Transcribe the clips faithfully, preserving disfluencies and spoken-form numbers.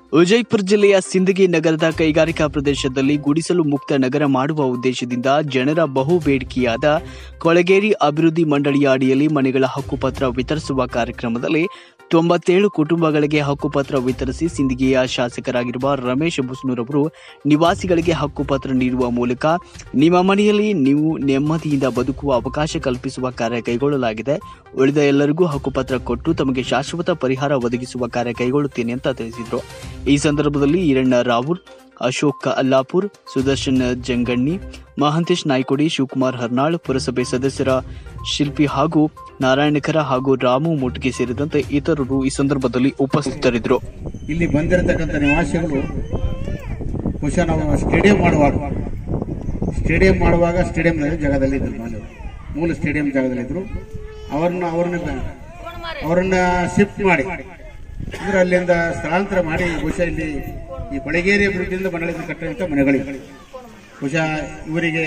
ವಿಜಯಪುರ ಜಿಲ್ಲೆಯ ಸಿಂದಗಿ ನಗರದ ಕೈಗಾರಿಕಾ ಪ್ರದೇಶದಲ್ಲಿ ಗುಡಿಸಲು ಮುಕ್ತ ನಗರ ಮಾಡುವ ಉದ್ದೇಶದಿಂದ ಜನರ ಬಹು ಬೇಡಿಕೆಯಾದ ಕೊಳಗೇರಿ ಅಭಿವೃದ್ಧಿ ಮಂಡಳಿಯ ಅಡಿಯಲ್ಲಿ ಮನೆಗಳ ಹಕ್ಕುಪತ್ರ ವಿತರಿಸುವ ಕಾರ್ಯಕ್ರಮದಲ್ಲಿ ತೊಂಬತ್ತೇಳು ಕುಟುಂಬಗಳಿಗೆ ಹಕ್ಕುಪತ್ರ ವಿತರಿಸಿ ಸಿಂದಗಿಯ ಶಾಸಕರಾಗಿರುವ ರಮೇಶ್ ಬುಸ್ನೂರ್ ನಿವಾಸಿಗಳಿಗೆ ಹಕ್ಕುಪತ್ರ ನೀಡುವ ಮೂಲಕ ನಿಮ್ಮ ಮನೆಯಲ್ಲಿ ನೀವು ನೆಮ್ಮದಿಯಿಂದ ಬದುಕುವ ಅವಕಾಶ ಕಲ್ಪಿಸುವ ಕಾರ್ಯ ಕೈಗೊಳ್ಳಲಾಗಿದೆ. ಉಳಿದ ಎಲ್ಲರಿಗೂ ಹಕ್ಕುಪತ್ರ ಕೊಟ್ಟು ತಮಗೆ ಶಾಶ್ವತ ಪರಿಹಾರ ಒದಗಿಸುವ ಕಾರ್ಯ ಕೈಗೊಳ್ಳುತ್ತೇನೆ ಅಂತ ತಿಳಿಸಿದರು. ಈ ಸಂದರ್ಭದಲ್ಲಿ ಈರಣ್ಣ ರಾವೂರ್, ಅಶೋಕ್ ಅಲ್ಲಾಪುರ್, ಸುದರ್ಶನ್ ಜಂಗಣ್ಣಿ, ಮಹಾಂತೇಶ್ ನಾಯ್ಕೋಡಿ, ಶಿವಕುಮಾರ್ ಹರ್ನಾಳ್, ಪುರಸಭೆ ಸದಸ್ಯರ ಶಿಲ್ಪಿ ಹಾಗೂ ನಾರಾಯಣಕರ ಹಾಗೂ ರಾಮು ಮುಟ್ಗಿ ಸೇರಿದಂತೆ ಇತರರು ಈ ಸಂದರ್ಭದಲ್ಲಿ ಉಪಸ್ಥಿತರಿದ್ದರು. ಇಲ್ಲಿ ಬಂದಿರತಕ್ಕಂಥ ನಿವಾಸಿಗಳು ಬಹುಶಃ ನಾವು ಸ್ಟೇಡಿಯಂ ಮಾಡುವಾಗ ಸ್ಟೇಡಿಯಂ ಮಾಡುವಾಗ ಸ್ಟೇಡಿಯಂ ಜಾಗದಲ್ಲಿ ಇದ್ರು, ಮೂಲ ಸ್ಟೇಡಿಯಂ ಜಾಗದಲ್ಲಿದ್ದರು. ಅವ್ರನ್ನ ಅವ್ರನ್ನ ಅವರನ್ನ ಶಿಫ್ಟ್ ಮಾಡಿ ಅಂದ್ರೆ ಅಲ್ಲಿಂದ ಸ್ಥಳಾಂತರ ಮಾಡಿ ಬಹುಶಃ ಇಲ್ಲಿ ಈ ಕೊಳಗೇರಿ ಅಭಿವೃದ್ಧಿಯಿಂದ ಮಂಡಳಿಯಿಂದ ಕಟ್ಟಿದಂಥ ಮನೆಗಳಿಗೆ ಬಹುಶಃ ಇವರಿಗೆ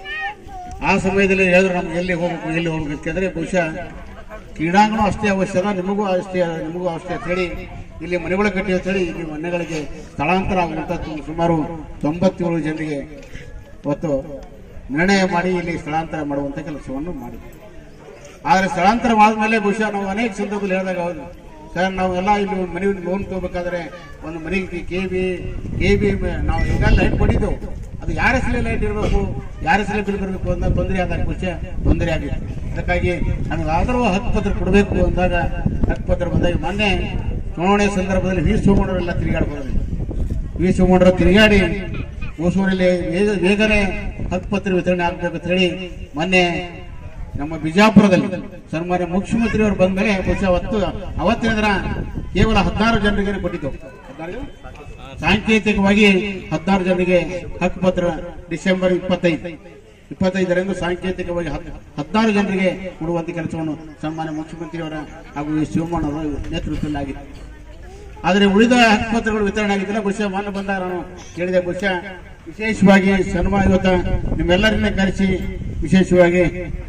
ಆ ಸಮಯದಲ್ಲಿ ಹೇಳಿದ್ರು ನಮ್ಗೆ ಎಲ್ಲಿ ಹೋಗ್ಬೇಕು ಎಲ್ಲಿ ಹೋಗ್ಬೇಕಂದ್ರೆ ಬಹುಶಃ ಕ್ರೀಡಾಂಗಣ ಅಷ್ಟೇ ಅವಶ್ಯಕ, ನಿಮಗೂ ಅಷ್ಟೇ ನಿಮಗೂ ಅಷ್ಟೇ ಅಂತ ಹೇಳಿ ಇಲ್ಲಿ ಮನೆಗಳು ಕಟ್ಟಿ ಅಂತ ಹೇಳಿ ಇಲ್ಲಿ ಮನೆಗಳಿಗೆ ಸ್ಥಳಾಂತರ ಆಗುವಂಥದ್ದು ಸುಮಾರು ತೊಂಬತ್ತೇಳು ಜನರಿಗೆ ಇವತ್ತು ನಿರ್ಣಯ ಮಾಡಿ ಇಲ್ಲಿ ಸ್ಥಳಾಂತರ ಮಾಡುವಂಥ ಕೆಲಸವನ್ನು ಮಾಡಿ. ಆದರೆ ಸ್ಥಳಾಂತರ ಮಾಡಿದ್ಮೇಲೆ ಬಹುಶಃ ನಾವು ಅನೇಕ ಸಂದರ್ಭದಲ್ಲಿ ಹೇಳಿದಾಗ ಹೌದು ಸರ್ ನಾವೆಲ್ಲ ಇಲ್ಲಿ ಮನೆ ಲೋನ್ ತಗೋಬೇಕಾದ್ರೆ ಒಂದು ಮನೆಗೆ ಕೆ ಬಿ ಕೆ ಬಿ ನಾವು ಈಗ ಲೈಟ್ ಕೊಟ್ಟಿದ್ದೆವು, ಅದು ಯಾರ ಹೆಸರಲ್ಲಿ ಲೈಟ್ ಇರಬೇಕು, ಯಾರ ಹೆಸರಲ್ಲಿ ಬಿಲ್ ಬರಬೇಕು ಅಂದಾಗ ತೊಂದರೆ ಆದಾಗ ಬಹುಶಃ ತೊಂದರೆ ಆಗಿತ್ತು. ಅದಕ್ಕಾಗಿ ನಮಗೆ ಆದರೂ ಹಕ್ಕುಪತ್ರ ಕೊಡಬೇಕು ಅಂದಾಗ ಹಕ್ಕುಪತ್ರ ಬಂದಾಗ ಮೊನ್ನೆ ಚುನಾವಣೆ ಸಂದರ್ಭದಲ್ಲಿ ವಿ ಸೋಮಣ್ಣವರೆಲ್ಲ ತಿರುಗಾಡ್ಬೋದು. ವಿ ಸೋಮಣ್ಣರು ತಿರುಗಾಡಿ ಹೊಸೂರಲ್ಲಿ ಬೇಗನೆ ಹಕ್ಕುಪತ್ರ ವಿತರಣೆ ಆಗ್ಬೇಕಂತ ಹೇಳಿ ಮೊನ್ನೆ ನಮ್ಮ ಬಿಜಾಪುರದಲ್ಲಿ ಸನ್ಮಾನ್ಯ ಮುಖ್ಯಮಂತ್ರಿಯವರು ಬಂದ ಮೇಲೆ ಬಹುಶಃ ಅವತ್ತು ಅವತ್ತಿನ ದಿನ ಕೇವಲ ಹದಿನಾರು ಜನರಿಗೆ ಕೊಟ್ಟಿದ್ದು. ಸಾಂಕೇತಿಕವಾಗಿ ಹದಿನಾರು ಜನರಿಗೆ ಹಕ್ಕುಪತ್ರ ಡಿಸೆಂಬರ್ ಇಪ್ಪತ್ತೈದು ಇಪ್ಪತ್ತೈದರಂದು ಸಾಂಕೇತಿಕವಾಗಿ ಹದಿನಾರು ಜನರಿಗೆ ಕೊಡುವಂತ ಕೆಲಸವನ್ನು ಸನ್ಮಾನ್ಯ ಮುಖ್ಯಮಂತ್ರಿಯವರ ಹಾಗೂ ಶಿವಮಣ್ಣವರ ನೇತೃತ್ವದಲ್ಲಿ ಆಗಿದೆ. ಆದರೆ ಉಳಿದ ಹಕ್ಕುಪತ್ರಗಳು ವಿತರಣೆ ಆಗಿದ್ದಿಲ್ಲ. ಬಹುಶಃ ಮೊನ್ನೆ ಬಂದಾಗ ನಾನು ಕೇಳಿದೆ, ಬಹುಶಃ ವಿಶೇಷವಾಗಿ ಸನ್ಮಾನ ಇವತ್ತು ನಿಮ್ಮೆಲ್ಲರನ್ನ ಕರೆಸಿ ವಿಶೇಷವಾಗಿ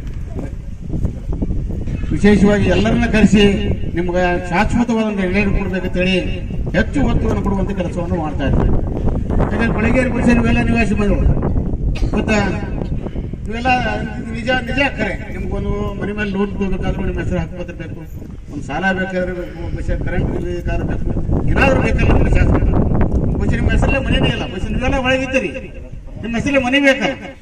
ವಿಶೇಷವಾಗಿ ಎಲ್ಲರನ್ನ ಕರೆಸಿ ನಿಮ್ಗೆ ಶಾಶ್ವತವಾದ ನಿರ್ಣಯ ಕೊಡ್ಬೇಕಂತ ಹೇಳಿ ಹೆಚ್ಚು ಒತ್ತುವನ್ನು ಕೊಡುವಂತ ಕೆಲಸವನ್ನು ಮಾಡ್ತಾ ಇದ್ದಾರೆ. ಯಾಕಂದ್ರೆ ಕೊಳಗೇರಿ ಪರಿಸರ ನೀವೆಲ್ಲ ನಿವಾಸಿ ಬಂದವರು ಗೊತ್ತಾ, ನೀವೆಲ್ಲ ನಿಜ ನಿಜ ಕರೆ ನಿಮ್ಗೊಂದು ಮನೆ ಮೇಲೆ ಲೋನ್ ತಗೋಬೇಕಾದ್ರೂ ನಿಮ್ಮ ಹೆಸರು ಹಕ್ಕುಪತ್ರ ಬೇಕು, ಒಂದು ಸಾಲ ಬೇಕಾದ್ರೆ ಬೇಕು, ಕರೆಂಟ್ ಬೇಕಾದ್ರೆ ಬೇಕು, ಏನಾದ್ರೂ ಬೇಕಲ್ಲ ನಿಮ್ಮ ಶಾಸಕ ಬಹುಶಃ ನಿಮ್ಮ ಹೆಸರಲ್ಲೇ ಮನೆನೇ ಇಲ್ಲ. ಬಹುಶಃ ನೀವೆಲ್ಲ ಒಳಗಿದ್ದೀರಿ, ನಿಮ್ಮ ಹೆಸರಲ್ಲೇ ಮನೆ ಬೇಕಲ್ಲ.